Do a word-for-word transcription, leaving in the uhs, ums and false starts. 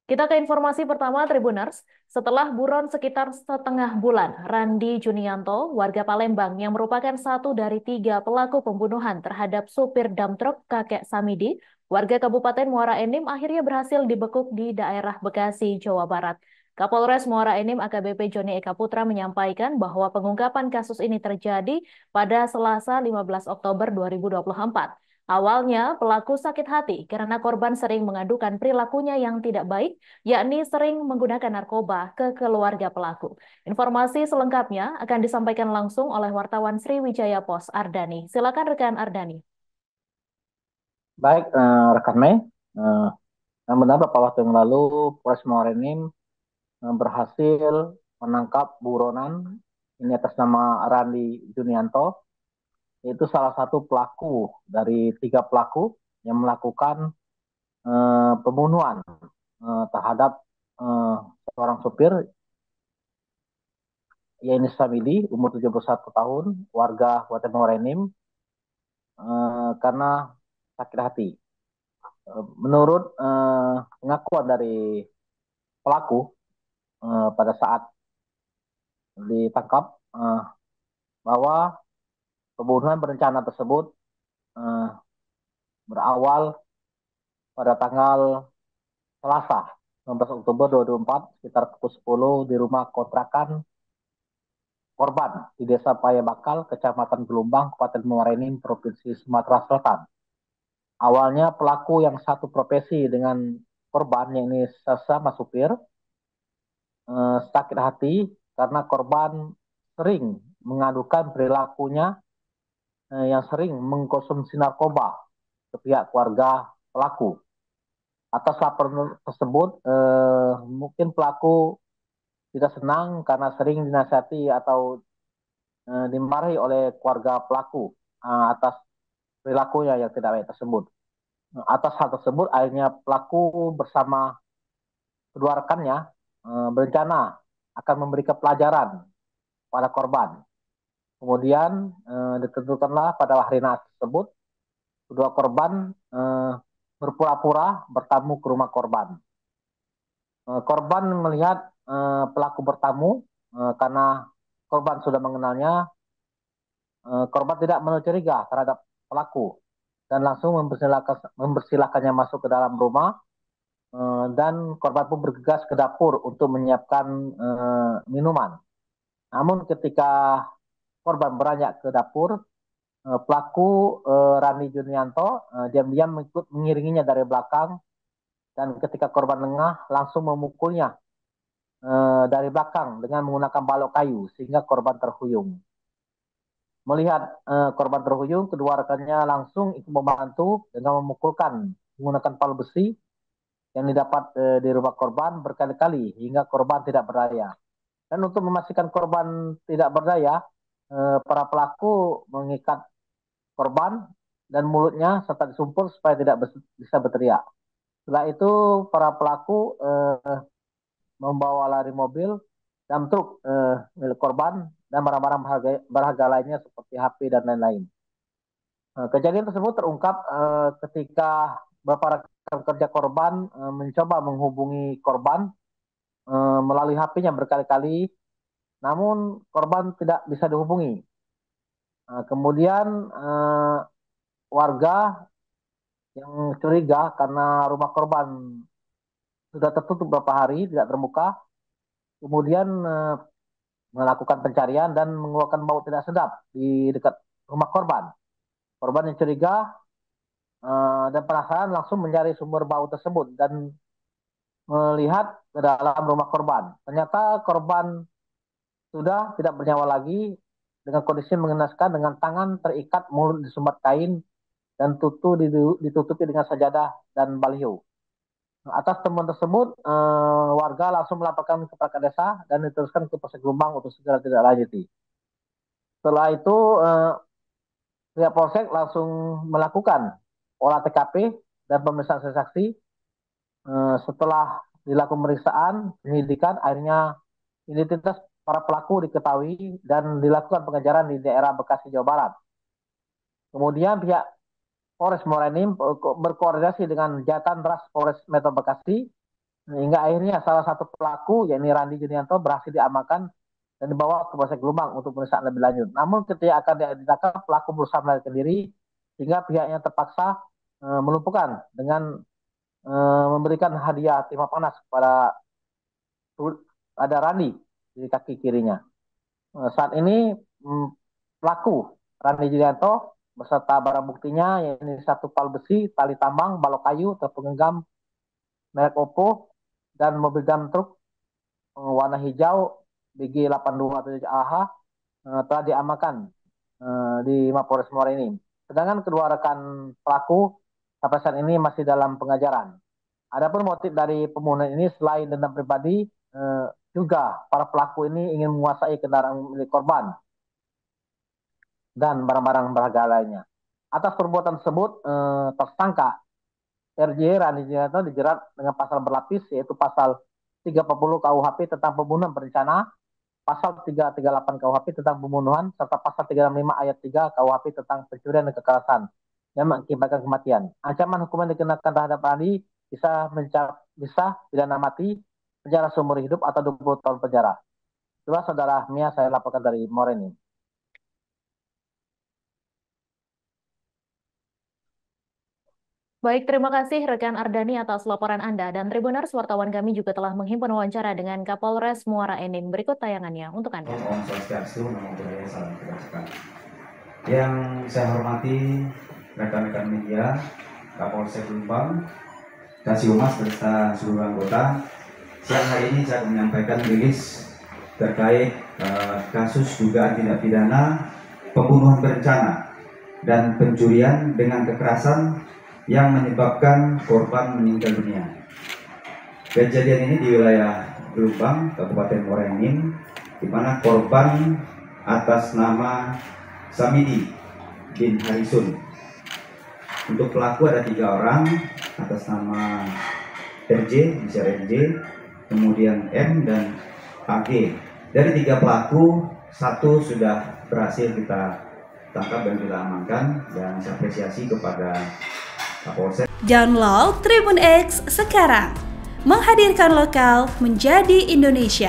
Kita ke informasi pertama, Tribuners. Setelah buron sekitar setengah bulan, Randi Junianto, warga Palembang yang merupakan satu dari tiga pelaku pembunuhan terhadap supir dam truk kakek Samidi, warga Kabupaten Muara Enim akhirnya berhasil dibekuk di daerah Bekasi, Jawa Barat. Kapolres Muara Enim A K B P Joni Eka Putra menyampaikan bahwa pengungkapan kasus ini terjadi pada Selasa lima belas Oktober dua ribu dua puluh empat. Awalnya, pelaku sakit hati karena korban sering mengadukan perilakunya yang tidak baik, yakni sering menggunakan narkoba ke keluarga pelaku. Informasi selengkapnya akan disampaikan langsung oleh wartawan Sriwijaya Pos Ardani. Silakan rekan Ardani. Baik, eh, rekan Mei, eh, yang benar beberapa waktu yang lalu Polres Morenim eh, berhasil menangkap buronan ini atas nama Randi Junianto, yaitu salah satu pelaku dari tiga pelaku yang melakukan eh, pembunuhan eh, terhadap eh, seorang supir, yaitu Samidi, umur tujuh puluh satu tahun, warga Kabupaten Morenim, eh, karena sakit hati. Eh, Menurut eh, pengakuan dari pelaku, eh, pada saat ditangkap, eh, bahwa pembunuhan berencana tersebut eh, berawal pada tanggal Selasa enam belas Oktober dua ribu empat sekitar pukul sepuluh di rumah kontrakan korban di Desa Payabakal, Kecamatan Gelombang, Kabupaten Muarani, Provinsi Sumatera Selatan. Awalnya pelaku yang satu profesi dengan korban, yang ini sesama supir, eh, sakit hati karena korban sering mengadukan perilakunya eh, yang sering mengkonsumsi narkoba ke pihak keluarga pelaku. Atas laporan tersebut, eh, mungkin pelaku tidak senang karena sering dinasihati atau eh, dimarahi oleh keluarga pelaku eh, atas perilakunya yang tidak baik tersebut. Atas hal tersebut, akhirnya pelaku bersama kedua rekannya eh, berencana akan memberikan pelajaran pada korban. Kemudian eh, ditentukanlah pada hari naas tersebut, kedua korban eh, berpura-pura bertamu ke rumah korban. Eh, korban melihat eh, pelaku bertamu eh, karena korban sudah mengenalnya. Eh, korban tidak mencuriga terhadap pelaku dan langsung mempersilahkan, mempersilahkannya masuk ke dalam rumah, eh, dan korban pun bergegas ke dapur untuk menyiapkan eh, minuman. Namun ketika korban beranjak ke dapur, eh, pelaku eh, Rani Junianto eh, diam-diam mengikut mengiringinya dari belakang, dan ketika korban lengah langsung memukulnya eh, dari belakang dengan menggunakan balok kayu sehingga korban terhuyung. Melihat eh, korban terhuyung, kedua rekannya langsung ikut membantu dengan memukulkan menggunakan palu besi yang didapat eh, di rumah korban berkali-kali hingga korban tidak berdaya. Dan untuk memastikan korban tidak berdaya, eh, para pelaku mengikat korban dan mulutnya serta disumpul supaya tidak bisa berteriak. Setelah itu para pelaku eh, membawa lari mobil dan truk eh, milik korban dan barang-barang berharga, berharga lainnya seperti H P dan lain-lain. Eh, kejadian tersebut terungkap eh, ketika beberapa rekan kerja korban eh, mencoba menghubungi korban eh, melalui H P-nya berkali-kali, namun korban tidak bisa dihubungi. Eh, kemudian eh, warga yang curiga karena rumah korban sudah tertutup beberapa hari, tidak terbuka, kemudian eh, melakukan pencarian dan mengeluarkan bau tidak sedap di dekat rumah korban. Korban yang curiga eh, dan penasaran langsung mencari sumber bau tersebut dan melihat ke dalam rumah korban. Ternyata korban sudah tidak bernyawa lagi dengan kondisi mengenaskan, dengan tangan terikat, mulut disumbat kain, dan tutu ditutupi dengan sajadah dan baliho. Atas temuan tersebut, eh, warga langsung melaporkan ke perangkat desa dan diteruskan ke Polsek Jombang untuk segera tidak lanjuti. Setelah itu, eh, pihak Polsek langsung melakukan olah T K P dan pemeriksaan saksi. Eh, setelah dilakukan pemeriksaan, penyidikan, akhirnya identitas para pelaku diketahui dan dilakukan pengejaran di daerah Bekasi, Jawa Barat. Kemudian pihak Polres Morenim berkoordinasi dengan Jatan Ras Polres Metro Bekasi Hingga akhirnya salah satu pelaku, yakni Randi Junianto, berhasil diamankan dan dibawa ke Polsek Gelumang untuk pemeriksaan lebih lanjut. Namun ketika akan ditangkap, pelaku berusaha melarikan diri, sehingga pihaknya terpaksa e, melumpuhkan dengan e, memberikan hadiah timah panas kepada ada Randi di kaki kirinya. E, saat ini mm, pelaku Randi Julianto beserta barang buktinya, yakni satu pal besi, tali tambang, balok kayu, terpenggenggam merek Oppo, dan mobil dump truk warna hijau B G delapan dua tujuh A H uh, telah diamankan uh, di Mapolres Muara ini. Sedangkan kedua rekan pelaku sampai saat ini masih dalam pengajaran. Adapun motif dari pembunuhan ini selain dendam pribadi, uh, juga para pelaku ini ingin menguasai kendaraan milik korban dan barang-barang berharga lainnya. Atas perbuatan tersebut, uh, tersangka R J Randi Julianto dijerat dengan pasal berlapis, yaitu pasal tiga ratus empat puluh K U H P tentang pembunuhan berencana, pasal tiga ratus tiga puluh delapan K U H P tentang pembunuhan, serta pasal tiga ratus enam puluh lima ayat tiga K U H P tentang pencurian dan kekerasan yang mengakibatkan kematian. Ancaman hukuman dikenakan terhadap Randi bisa mencap, bisa pidana mati, penjara seumur hidup, atau dua puluh tahun penjara. Itulah Saudara Mia, saya laporkan dari Moreni. Baik, terima kasih rekan Ardani atas laporan Anda. Dan Tribuners, wartawan kami juga telah menghimpun wawancara dengan Kapolres Muara Enim. Berikut tayangannya untuk Anda. Om Swastiastu, Namo Buddhaya, Salam Kebajikan. Yang saya hormati rekan-rekan media, Kapolsek Gelumang, Kasih Humas beserta seluruh anggota. Siang hari ini saya akan menyampaikan rilis terkait uh, kasus dugaan tindak pidana pembunuhan berencana dan pencurian dengan kekerasan yang menyebabkan korban meninggal dunia. Kejadian ini di wilayah Gelumang, Kabupaten Muara Enim, di mana korban atas nama Samidi bin Harisun. Untuk pelaku ada tiga orang atas nama R J, bisa R J, kemudian M dan A G. Dari tiga pelaku, satu sudah berhasil kita tangkap dan kita amankan, dan saya apresiasi kepada Kapolsek. Download Tribun X sekarang, menghadirkan lokal menjadi Indonesia.